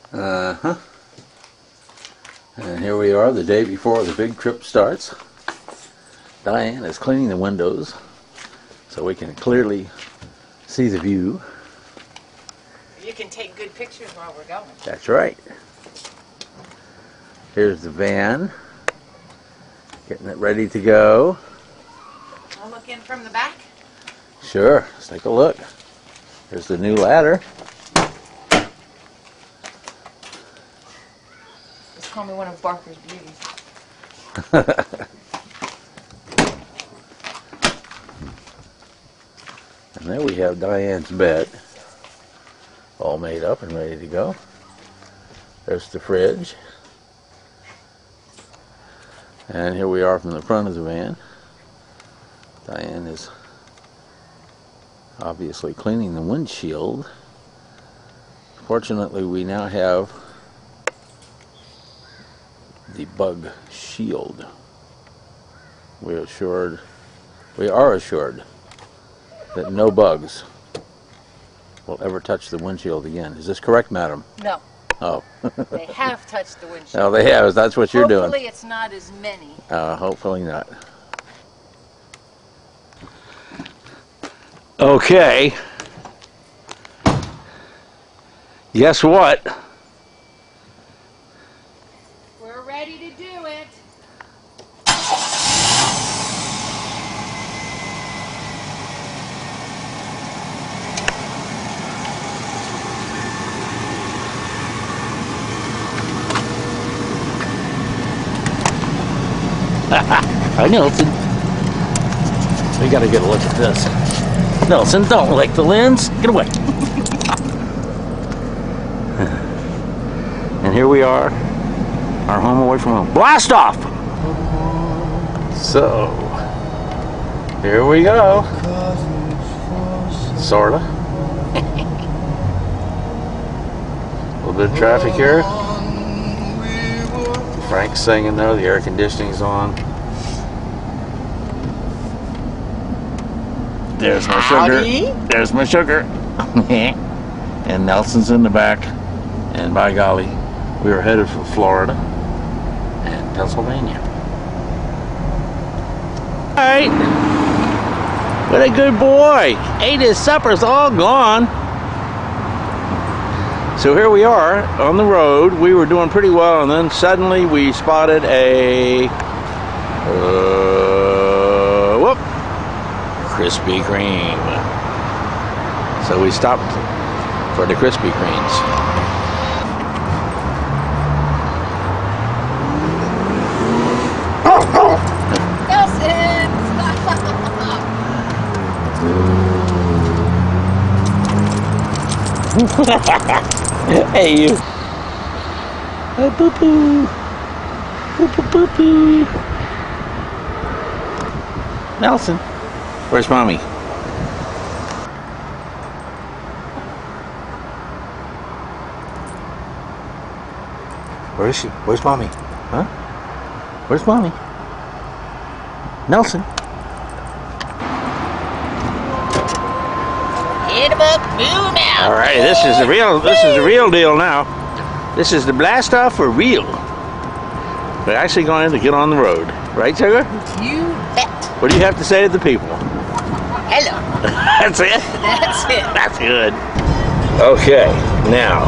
Uh-huh. And here we are the day before the big trip starts. Diane is cleaning the windows so we can clearly see the view. You can take good pictures while we're going. That's right. Here's the van, getting it ready to go. I'll look in from the back. Sure, let's take a look. There's the new ladder. Just call me one of Barker's beauties. And there we have Diane's bed, all made up and ready to go. There's the fridge. And here we are from the front of the van. Diane is obviously cleaning the windshield. Fortunately, we now have the bug shield. We are assured that no bugs will ever touch the windshield again. Is this correct, madam? No. Oh. They have touched the windshield. Oh, they have. That's what you're doing. Hopefully it's not as many. Hopefully not. Okay. Guess what? We're ready to do it. Hi, Nelson. We gotta get a look at this. Nelson, don't lick the lens. Get away. And here we are, our home away from home. Blast off! So, here we go. Sorta. A little bit of traffic here. Frank's singing though, the air conditioning's on. There's my sugar. There's my sugar. And Nelson's in the back. And by golly, we are headed for Florida and Pennsylvania. Alright. What a good boy. Ate his supper's all gone. So here we are on the road. We were doing pretty well, and then suddenly we spotted a whoop, Krispy Kreme. So we stopped for the Krispy Kremes. Nelson, stop. Hey, you. Oh, boo boo. Boo boo boo boo. Nelson, where's mommy? Where is she? Where's mommy? Huh? Where's mommy? Nelson. Hit 'em up, boom out. All right, this is the real deal now. This is the blast off for real. We're actually going to get on the road, right, sugar? You bet. What do you have to say to the people? Hello. That's it. That's it. That's good. Okay, now.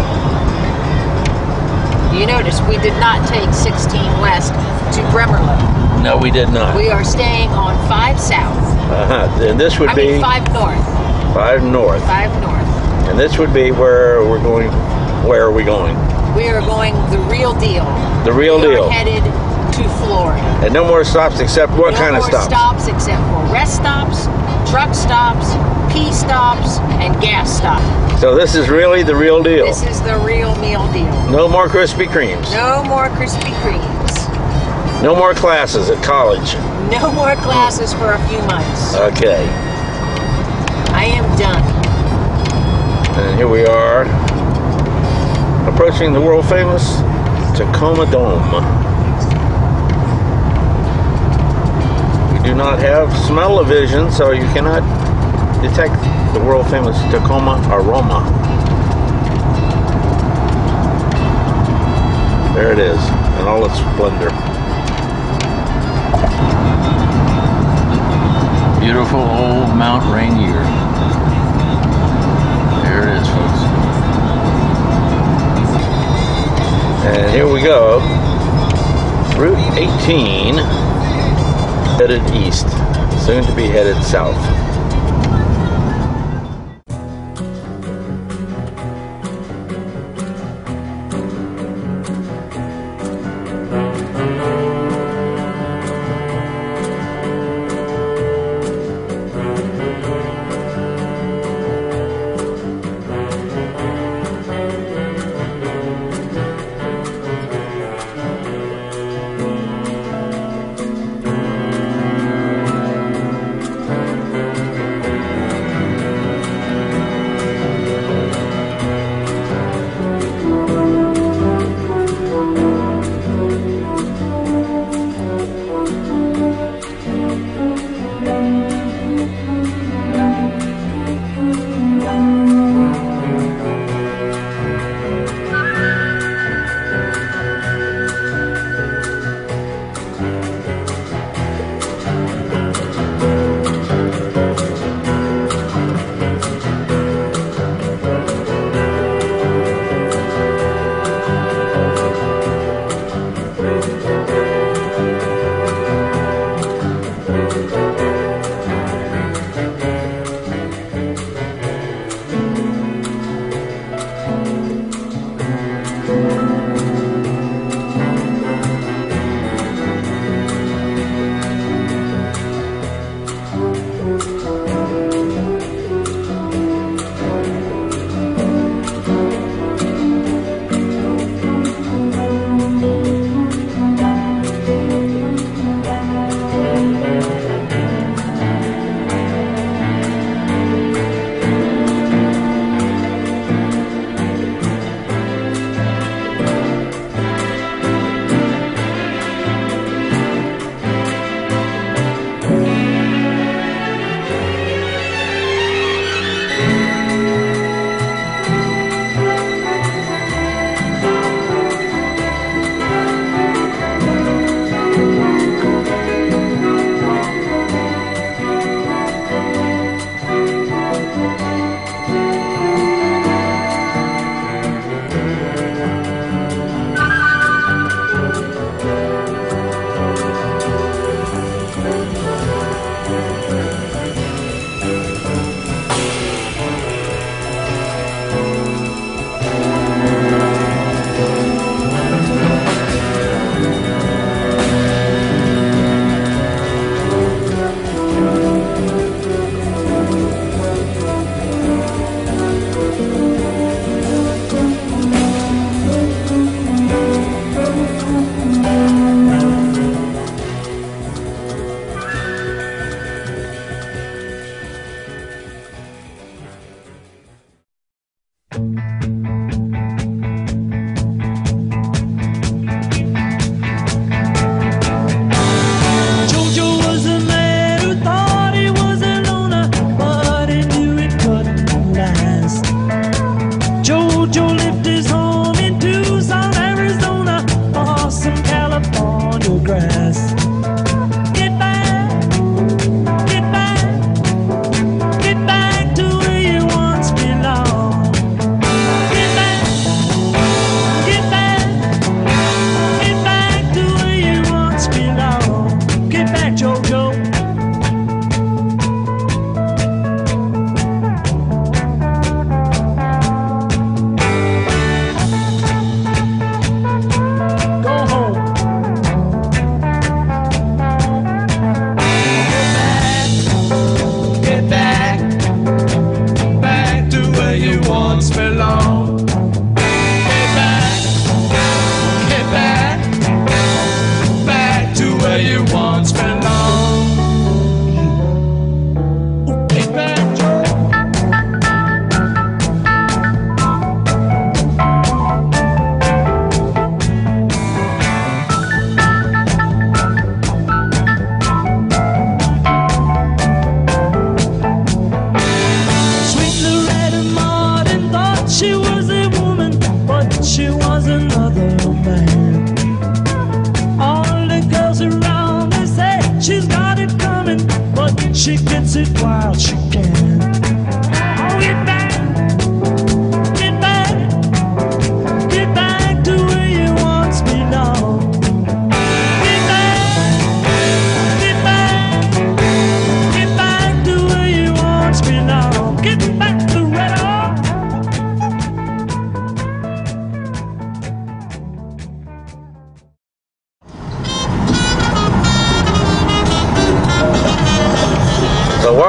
You notice we did not take 16 West to Bremerloo. No, we did not. We are staying on 5 South. And this would be 5 North. 5 North. 5 North. And this would be where we're going. Where are we going? We are going the real deal. The real we deal. Are headed to Florida. And no more stops except what kind of stops? No more stops except for rest stops, truck stops, pee stops, and gas stops. So this is really the real deal. This is the real meal deal. No more Krispy Kremes. No more Krispy Kremes. No more classes at college. No more classes for a few months. Okay. I am done. And here we are, approaching the world famous Tacoma Dome. We do not have smell-o-vision, so you cannot detect the world famous Tacoma aroma. There it is, in all its splendor. Beautiful old Mount Rainier. There it is, folks. And here we go. Route 18, headed east, soon to be headed south.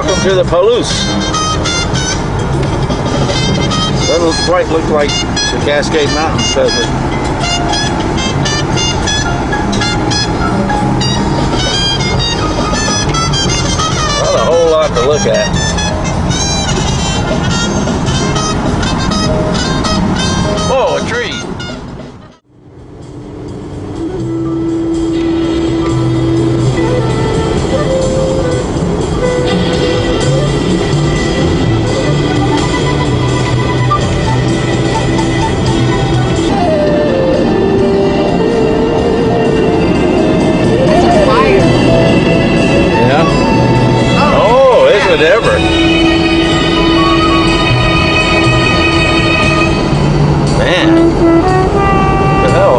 Welcome to the Palouse. Doesn't quite look like the Cascade Mountains, does it? Not a whole lot to look at. Whoa, a tree! Ever. Man, what the hell?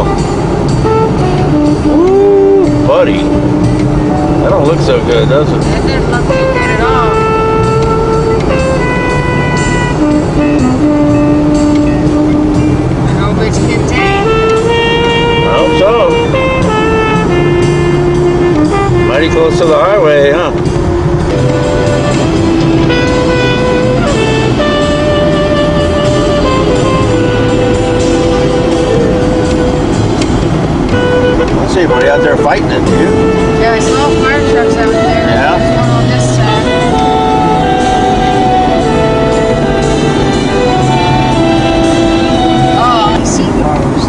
Woo, buddy. That don't look so good, does it? That didn't look too good at all. I hope it's contained. I hope so. Mighty close to the highway, huh? See anybody out there fighting it, dude? Yeah, I saw fire trucks out there. Yeah. There's one on this side. Oh, I see cars.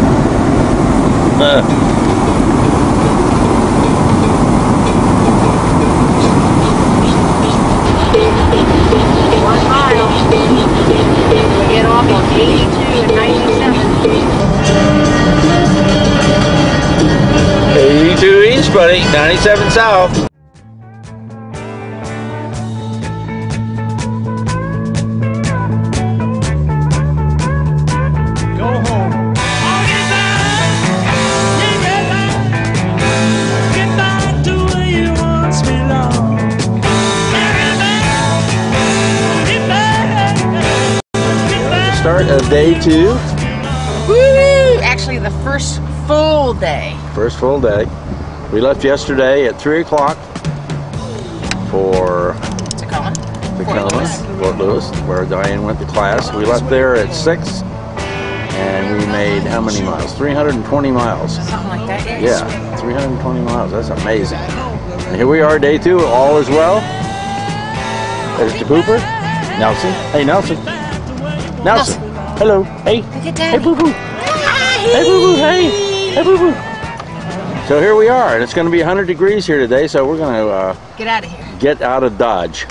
1 mile. We get off on 82 and 97. 82 east, buddy. 97 south. Go home. Get back to where you once belonged. Start of day 2. Woo! Actually, the first full day. First full day. We left yesterday at 3 o'clock for Tacoma. Tacoma, Fort Lewis, where Diane went to class. We left there at 6, and we made how many miles? 320 miles. Something like that. Yeah, 320 miles. That's amazing. And here we are, day 2. All is well. There's the pooper. Nelson. Hey, Nelson. Nelson. Hello. Hey. Look at Hey, Daddy. boo boo. Hey, boo boo. Hey. Hey, boo boo. So here we are, and it's going to be 100 degrees here today, so we're going to Get out of here. get out of Dodge.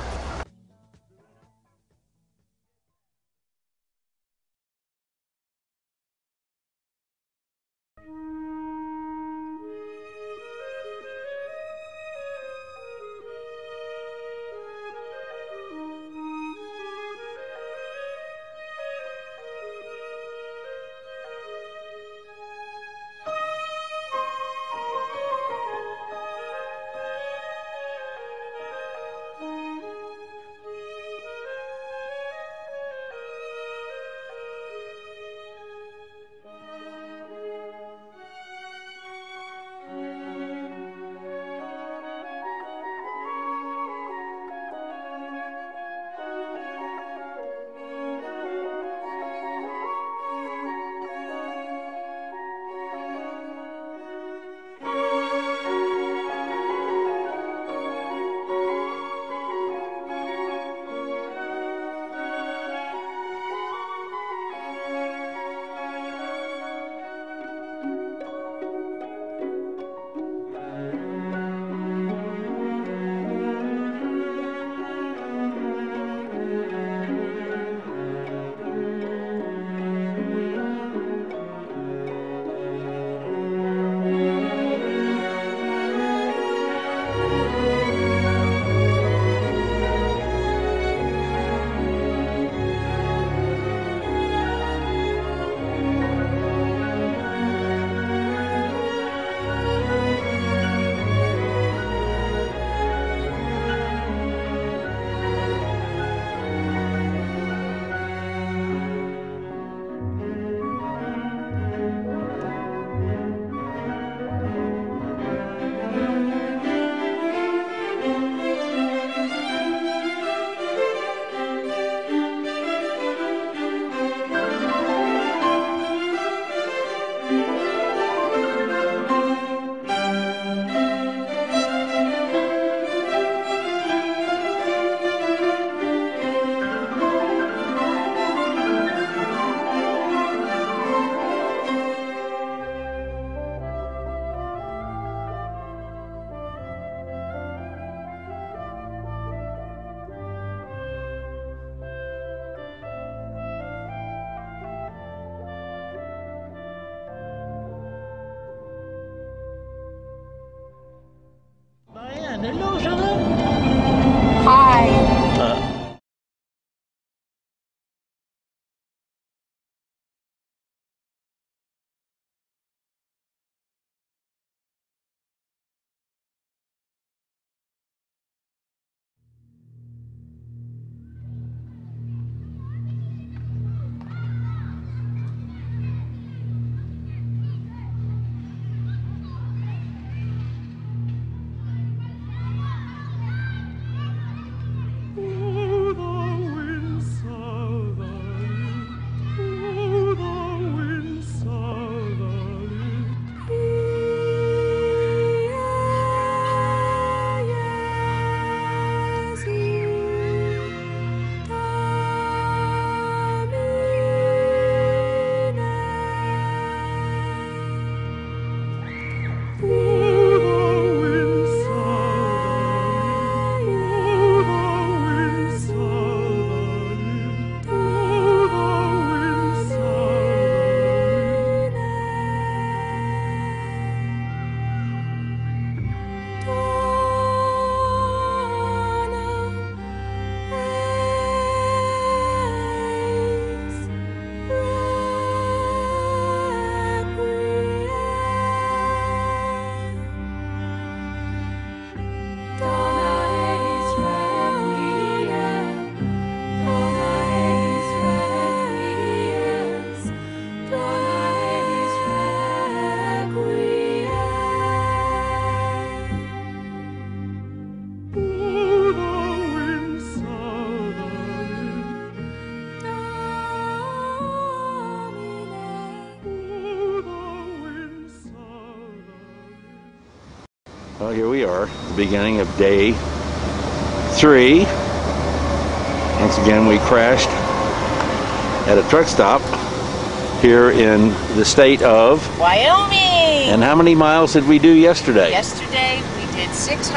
Well, here we are, the beginning of day 3. Once again, we crashed at a truck stop here in the state of Wyoming! And how many miles did we do yesterday? Yesterday we did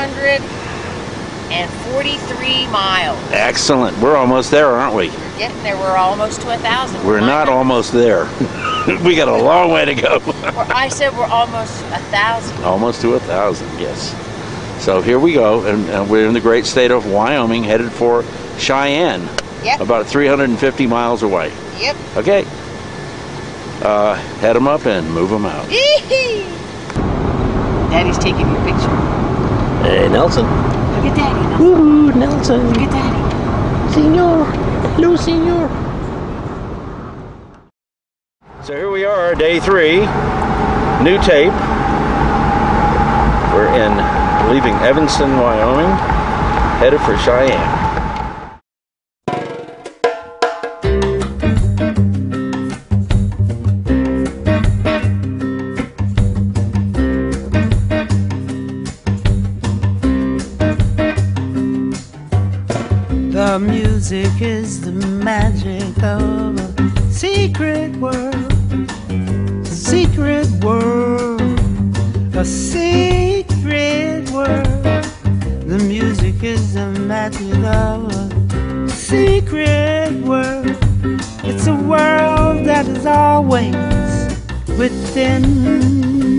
643 miles. Excellent. We're almost there, aren't we? We're getting there. We're almost to 1,000. We're not almost there. We got a long way to go. I said we're almost 1,000. Almost to 1,000, yes. So here we go, and we're in the great state of Wyoming, headed for Cheyenne. Yep. About 350 miles away. Yep. Okay. Head them up and move them out. Daddy's taking your picture. Hey, Nelson. Look at Daddy. Woo, Nelson. Look at Daddy. Senor. Hello, senor. So here we are, day 3. New tape. We're leaving Evanston, Wyoming, headed for Cheyenne. The music is the magic of a secret world, secret world, a secret world. The music is the magic of a secret world. It's a world that is always within.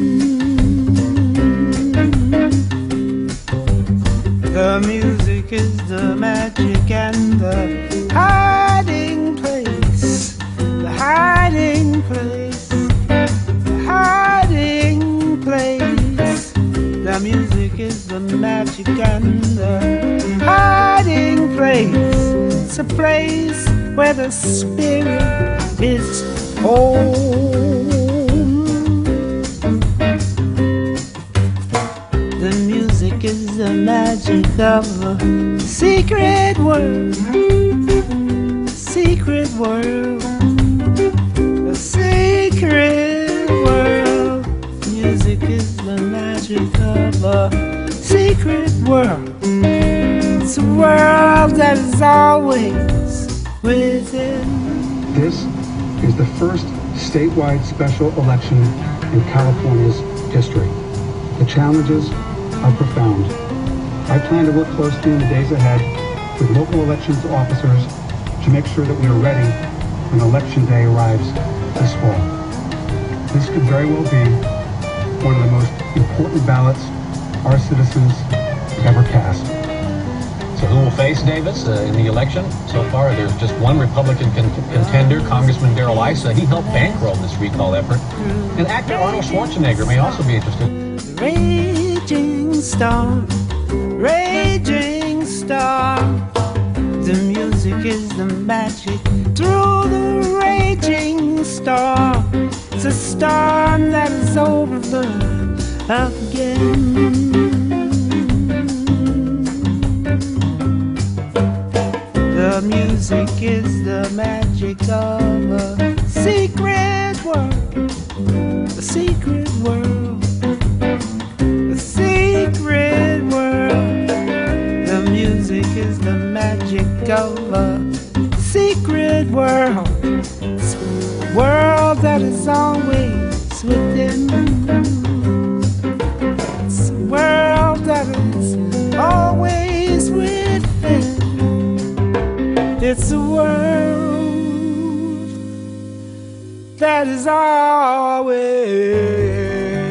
The music is the magic and the hiding place, the hiding place, the hiding place. The music is the magic and the hiding place. It's a place where the spirit is home. The music is the magic of a secret world, secret world, a secret world. Music is the magic of a secret world. It's a world that is always within. This is the first statewide special election in California's history. The challenges are profound. I plan to work closely in the days ahead with local elections officers to make sure that we are ready when Election Day arrives this fall. This could very well be one of the most important ballots our citizens ever cast. So who will face Davis in the election? So far, there's just one Republican contender, Congressman Darrell Issa. He helped bankroll this recall effort. And actor Arnold Schwarzenegger may also be interested. Raging storm, raging storm. The music is the magic through the raging storm. It's a storm that is over again. The music is the magic of a secret world, a secret world, a secret world. The music is the magic of a secret world. It's a world that is always within. It's a world that is always within. It's a world that is always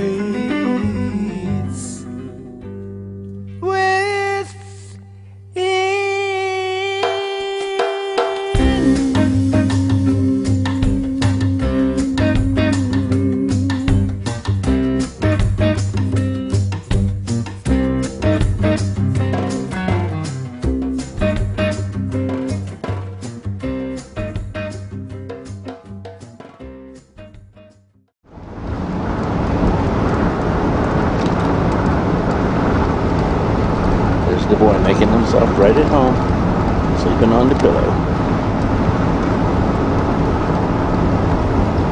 The boy making himself right at home, sleeping on the pillow.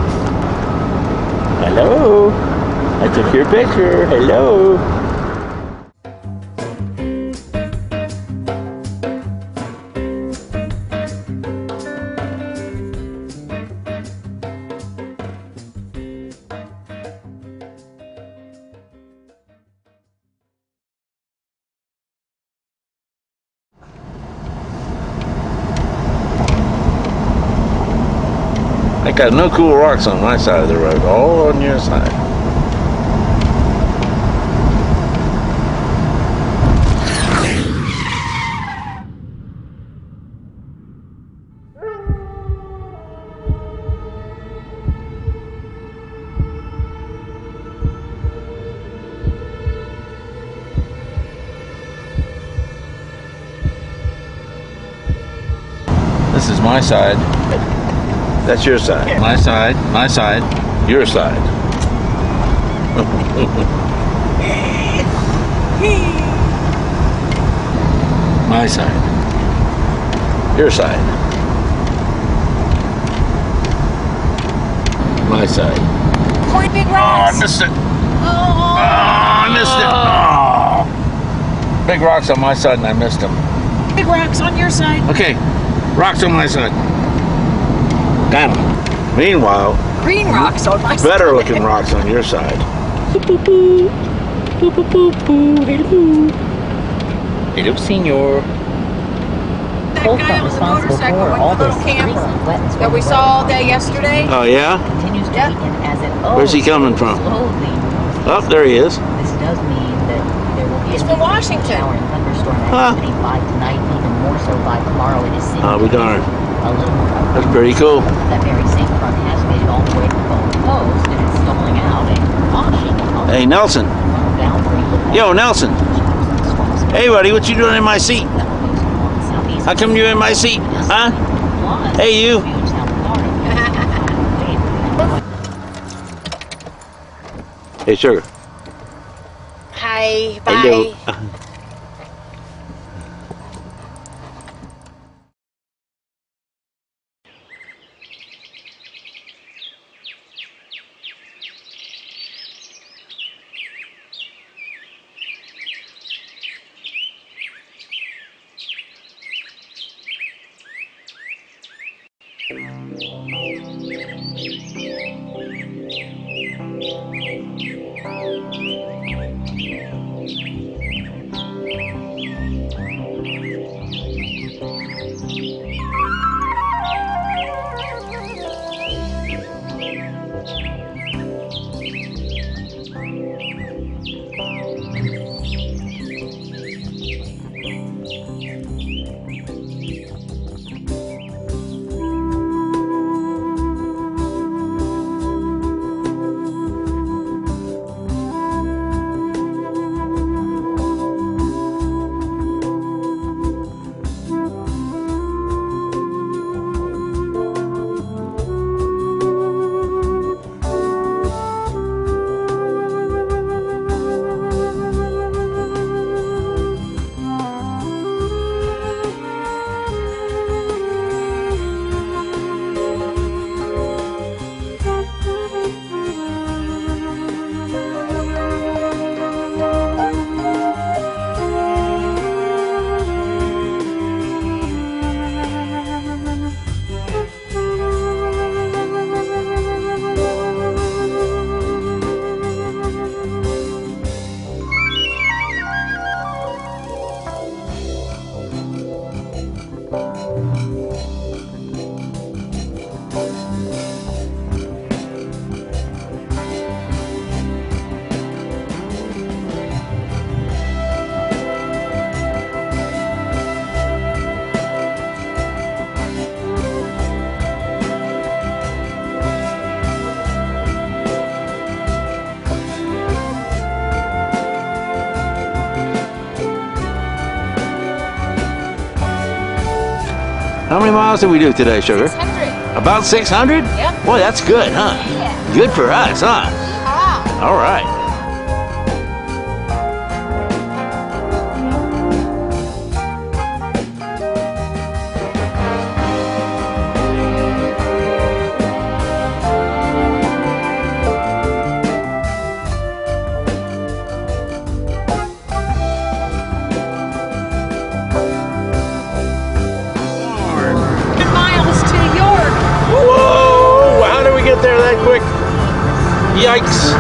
Hello, I took your picture. Hello. got no cool rocks on my side of the road, all on your side. This is my side. That's your side. My side, your side. My side. Your side. My side. Point big Oh, rocks. I missed it. Oh, I missed it. Oh. Big rocks on my side and I missed them. big rocks on your side. Okay, rocks on my side. Got them. Meanwhile, Green rocks on my side. better looking rocks on your side. Hello, senor. That guy on the motorcycle with the little camper that we saw all day yesterday. Oh yeah? Continues to Yeah. weaken as it Where's he coming from? slowly. Oh, there he is. This does mean that there will be He's a from Washington. shower and thunderstorm Huh. activity by tonight, even more so by tomorrow. It is seeing I'll be darned. a little more of That's pretty cool. that very same front has made it all the way to the Gulf Coast, and it's stalling out and washing out Hey, Nelson. down pretty Yo, Nelson. Hey, buddy, what you doing in my seat? How come you in my seat? Huh? Hey, you. Hey, sugar. Hi, bye. Hello. How many miles did we do today, sugar? 600. About 600? Yep. Boy, that's good, huh? Yeah. Good for us, huh? Ah. All right. Miles to York. Whoa! How did we get there that quick? Yikes.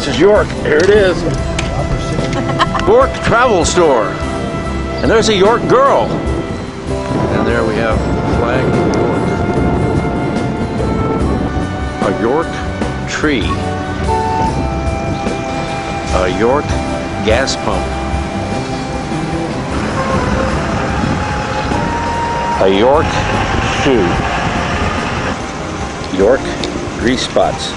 This is York. Here it is. York Travel Store. And there's a York girl. And there we have the flag of York. A York tree. A York gas pump. A York shoe. York grease spots.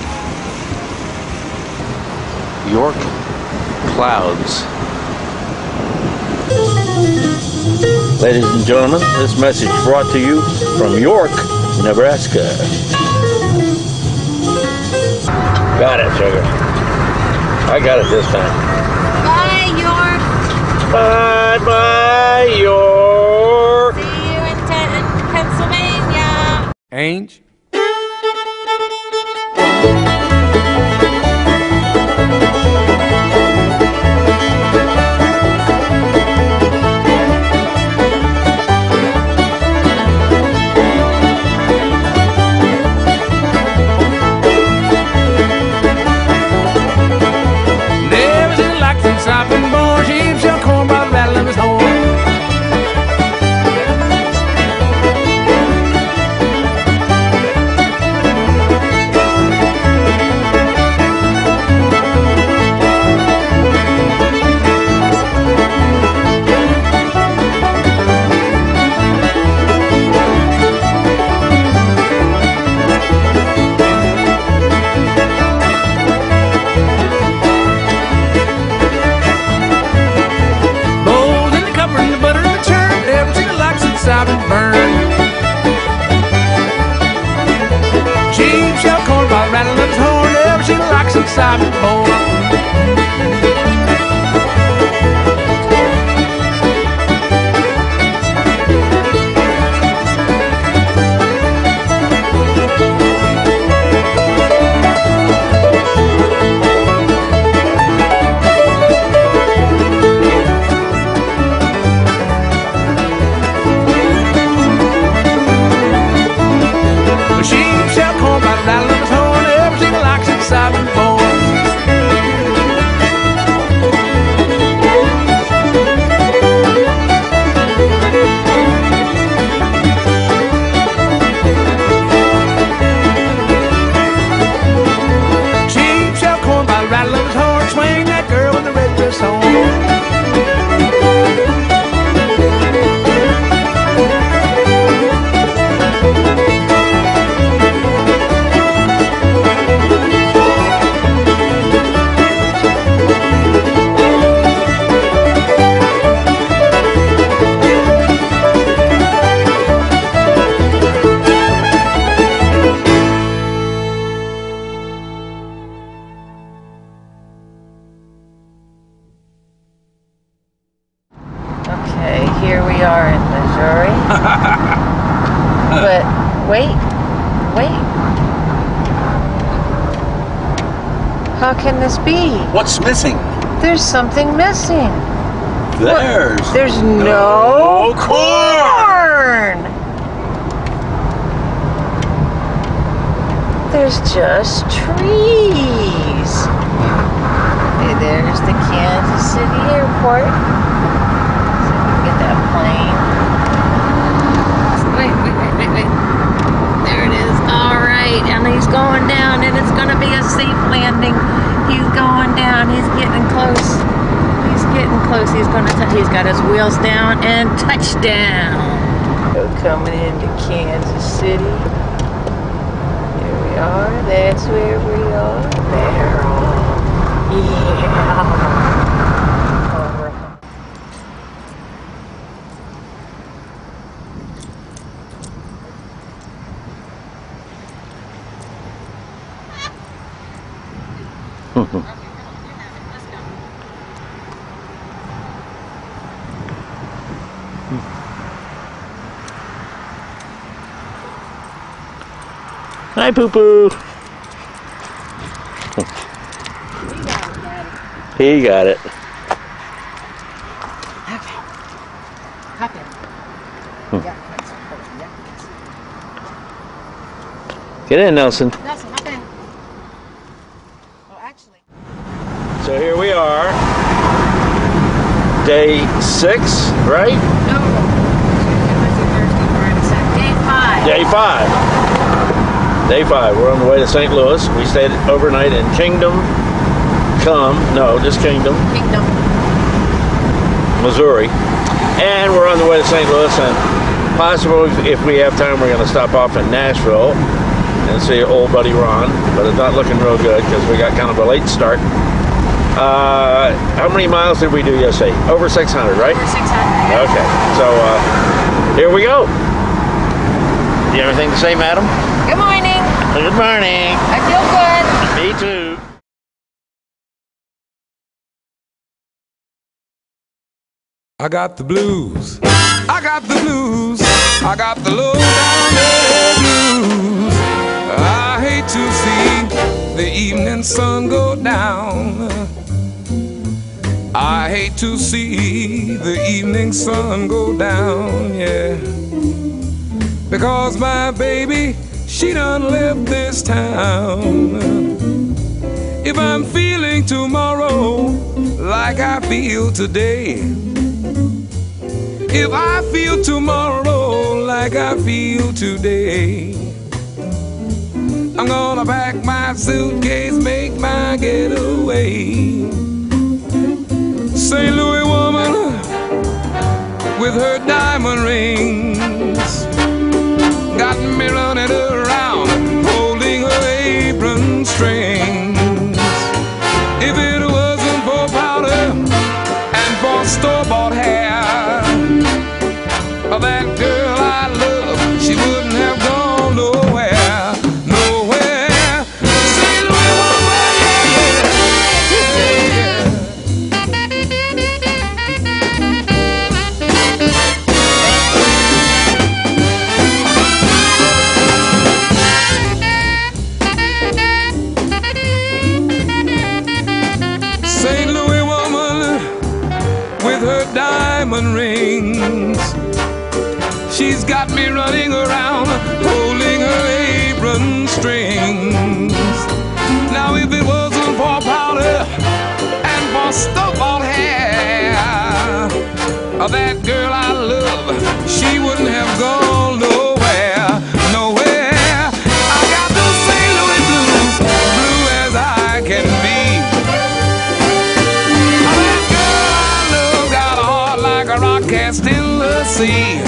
York clouds. Ladies and gentlemen, this message brought to you from York, Nebraska. Got it, sugar. I got it this time. Bye, York. Bye-bye, York. See you in Pennsylvania. Ainge. Simon Moore. The sheep shall come by the rattle of his horn. Everything likes it, Simon Moore. Okay, here we are in Missouri. But wait. How can this be? What's missing? There's something missing. There's no corn. There's just trees. Hey, there's the Kansas City Airport. See if we can get that plane. Wait. There it is. All right, and he's going down, and it's going to be a safe landing. He's going down. He's getting close. He's getting close. He's got his wheels down and touchdown. We're coming into Kansas City. Here we are. That's where we are. There. Yeah. Hi, Poo Poo. He got it. Okay. Hop in. Get in, Nelson. Nelson, hop in. Oh, actually. 6, right? No. Tuesday, Wednesday, Thursday, Friday, Saturday. Day 5. Day 5. We're on the way to St. Louis. We stayed overnight in Kingdom Kingdom. Missouri. And we're on the way to St. Louis, and possibly if we have time, we're going to stop off in Nashville and see old buddy Ron, but it's not looking real good because we got kind of a late start. How many miles did we do yesterday? Over 600, right? Over 600. Okay, so here we go. Do you have anything to say, madam? Good morning. Good morning. I feel good. Me too. I got the blues. I got the blues. I got the low down blues. I hate to see the evening sun go down. I hate to see the evening sun go down, yeah. Because my baby, she done left this town. If I'm feeling tomorrow like I feel today, if I feel tomorrow like I feel today, I'm gonna pack my suitcase, make my getaway. St. Louis woman with her diamond rings got me running around, holding her apron strings. If it wasn't for powder and for store-bought hair, that girl I love, she wouldn't have gone nowhere, nowhere. St. Louis woman, St. Louis woman with her diamond rings, she's got me running around, holding her apron strings. Now if it wasn't for powder and for store-bought hair, that girl I love, she wouldn't have gone nowhere, nowhere. I got the St. Louis blues, blue as I can be. That girl I love got a heart like a rock cast in the sea.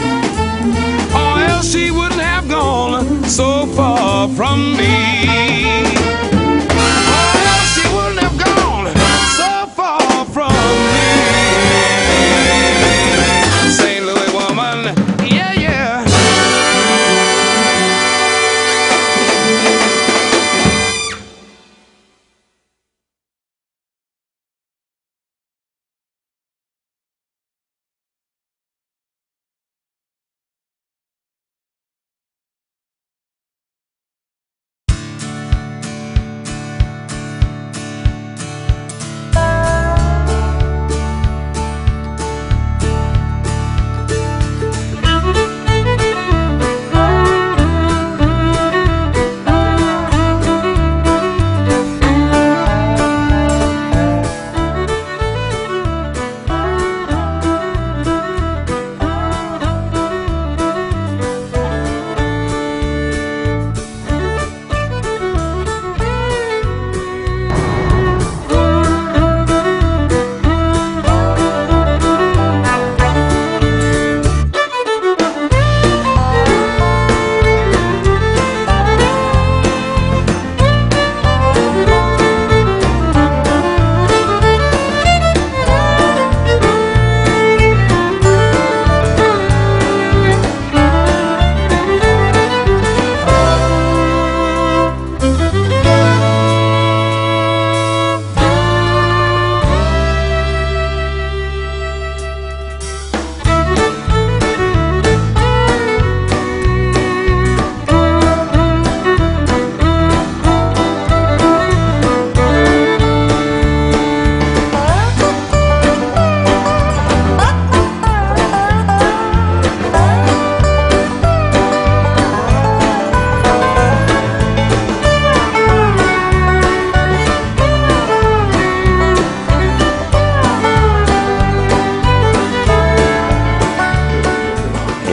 She wouldn't have gone so far from me. Oh, she wouldn't have gone so far from me. St. Louis woman, yeah, yeah.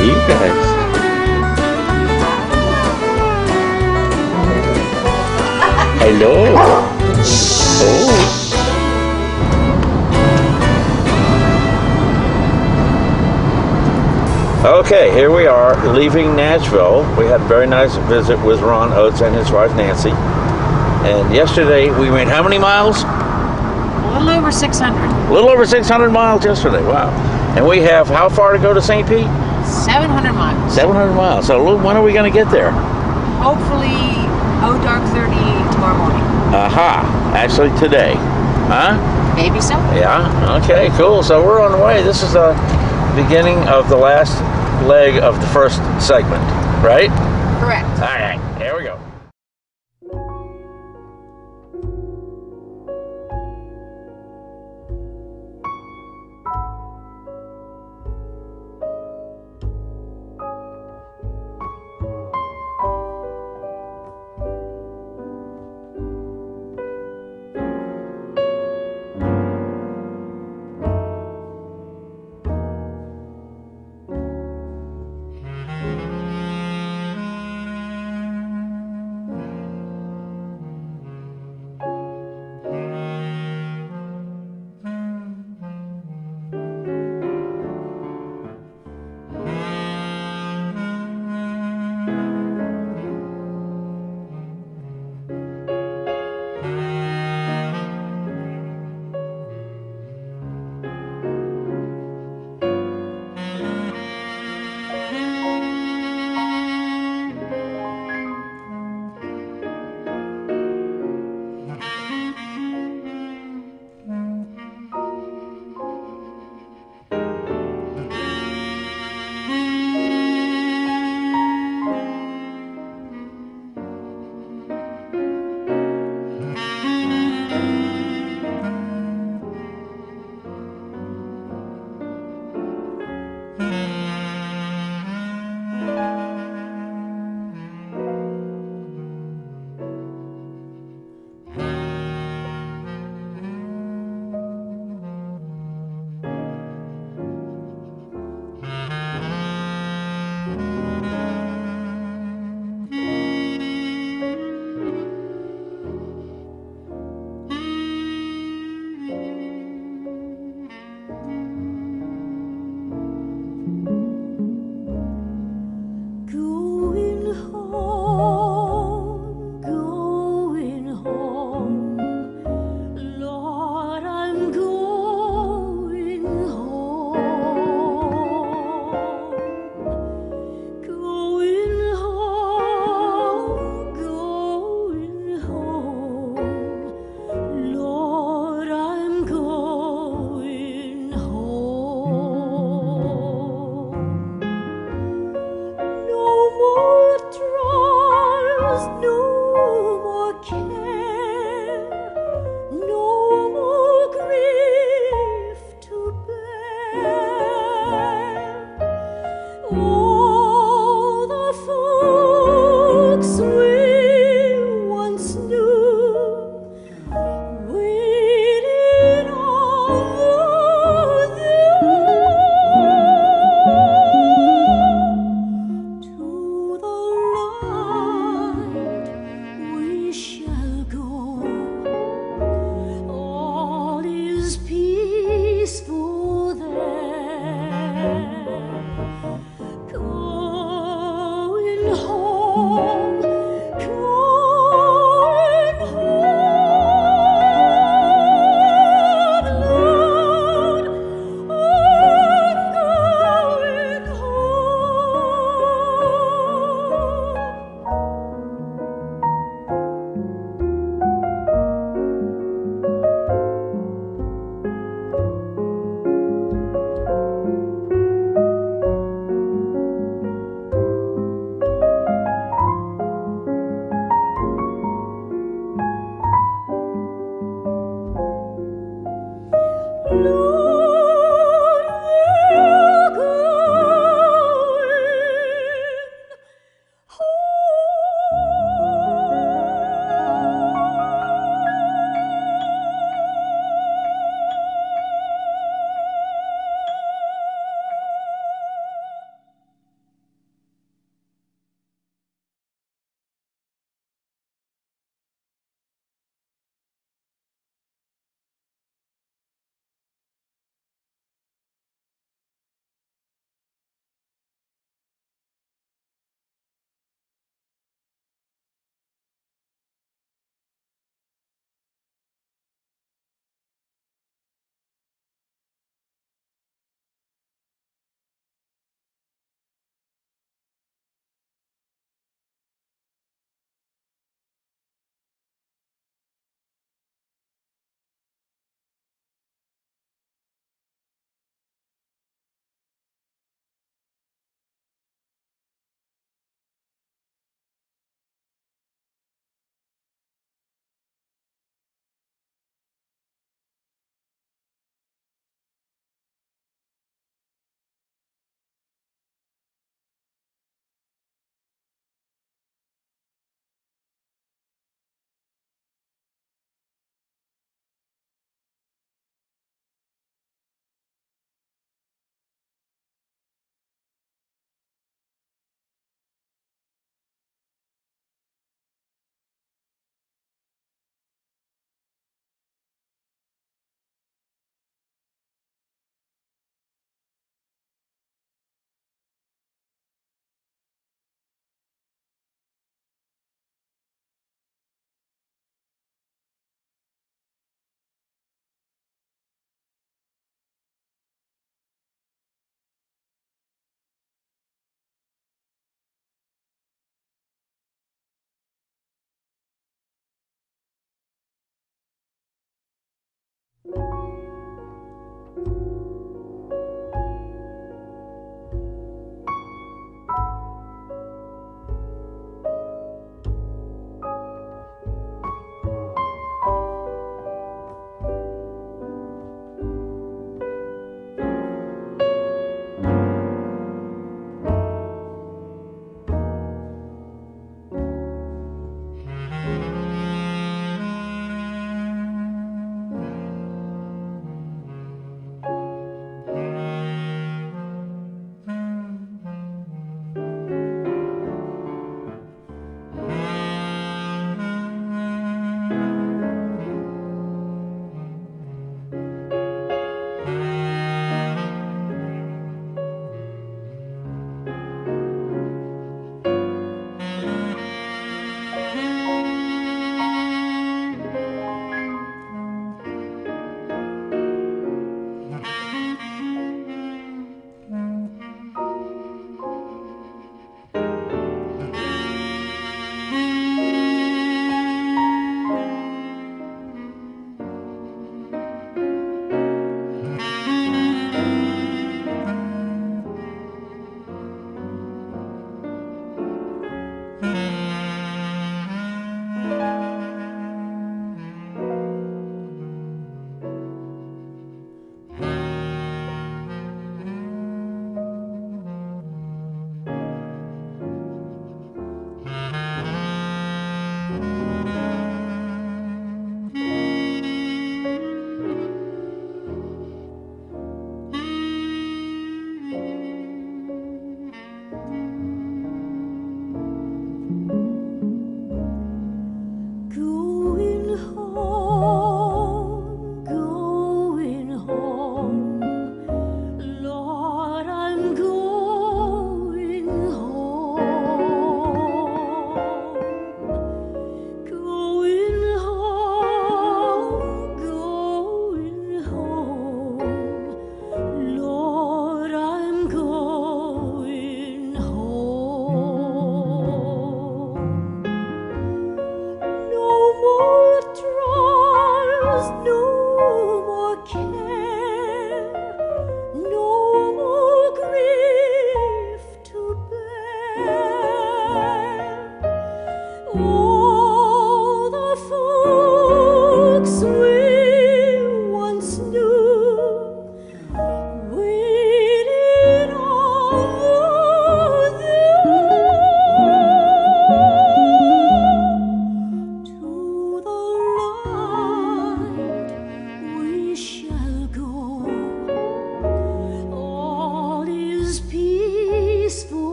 you guys. Hello. Oh. Okay, here we are leaving Nashville. We had a very nice visit with Ron Oates and his wife Nancy. And yesterday we made how many miles? A little over 600. A little over 600 miles yesterday. Wow. And we have how far to go to St. Pete? 700 miles. 700 miles. So when are we going to get there? Hopefully, dark 30 tomorrow morning. Aha. Actually today. Huh? Maybe so. Yeah. Okay, cool. So we're on the way. This is the beginning of the last leg of the first segment, right? Correct. All right. Here we go.